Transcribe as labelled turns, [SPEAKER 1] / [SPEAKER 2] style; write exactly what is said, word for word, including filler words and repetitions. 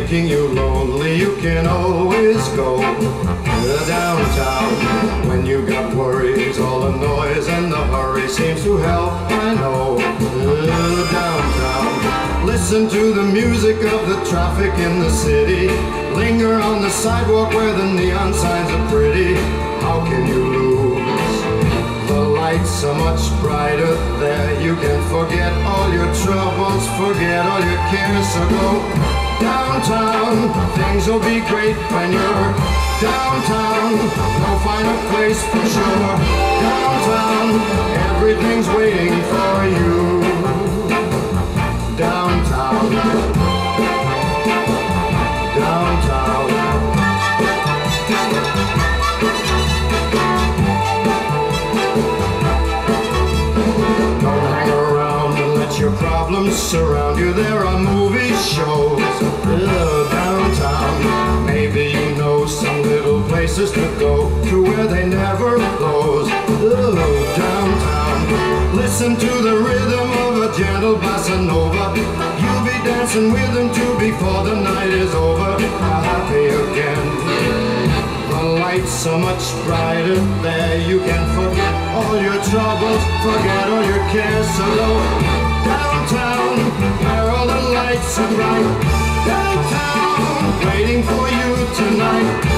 [SPEAKER 1] making you lonely, you can always go to downtown. When you got worries, all the noise and the hurry seems to help, I know. To downtown, listen to the music of the traffic in the city. Linger on the sidewalk where the neon signs are pretty. How can you lose? The lights are much brighter there. You can forget all your troubles, forget all your cares. So go downtown, things will be great when you're downtown. Go find a place for sure. Downtown, everything's waiting for you. Downtown, downtown. Don't hang around and let your problems surround you. There are movie shows uh, downtown. Maybe you know some little places to go to where they never close. Uh, downtown, listen to the rhythm of a gentle bossa nova. You'll be dancing with them too before the night is over. Happy again. The lights are much brighter there. You can forget all your troubles, forget all your cares. So go downtown, where all the lights are bright. Downtown, waiting for you tonight.